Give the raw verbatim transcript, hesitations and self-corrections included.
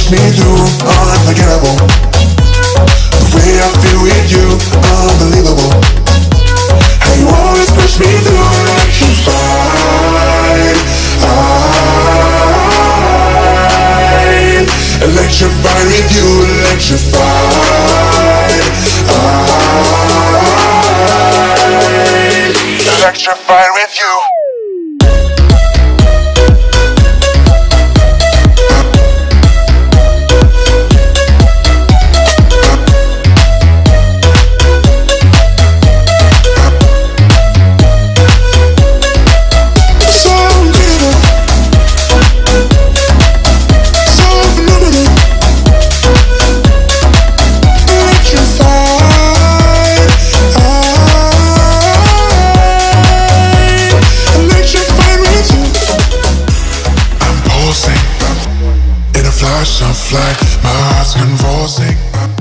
push me through, unforgettable. The way I feel with you, unbelievable. How you always push me through. Electrified, electrified with you, electrified. Electrified with you. In a flash of light, my heart's convulsing.